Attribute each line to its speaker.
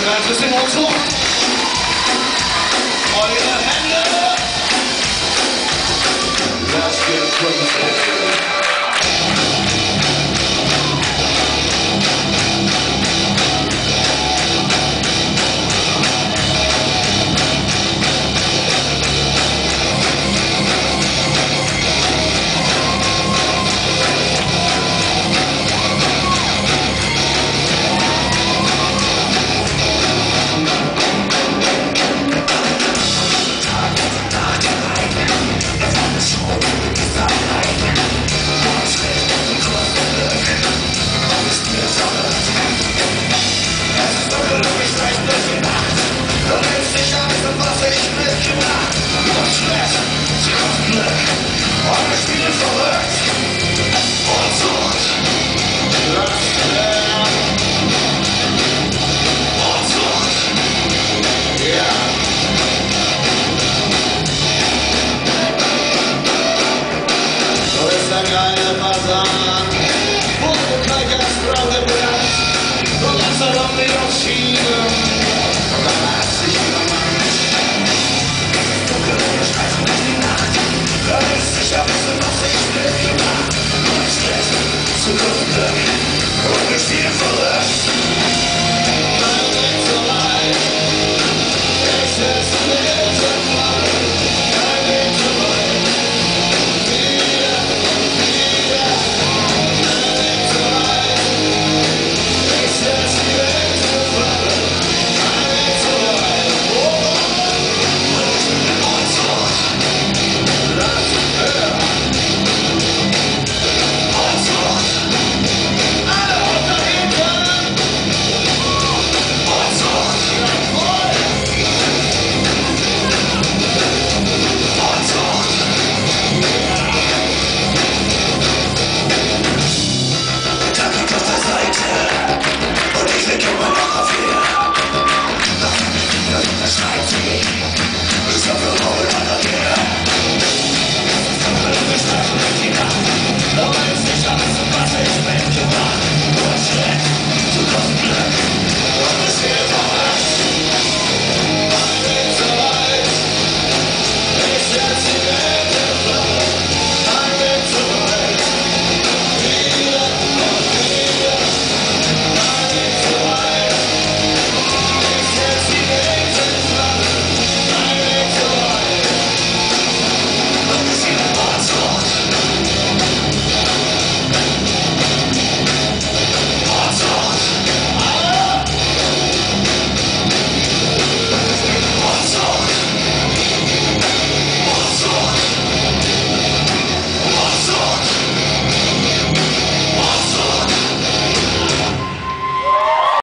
Speaker 1: kleines bisschen Motor. Eure Hände. Let's get crazy. Geile Fasan, wo du kein Gasbrauch gebracht, so langsam auf mich aufschieben, und dann lass dich übermannt. Dunkel streifen durch die Nacht, verlässt sich auf wissen, was ich mitgemacht. Neues Stress, Zukunft, Glück, und wir spielen verrückt.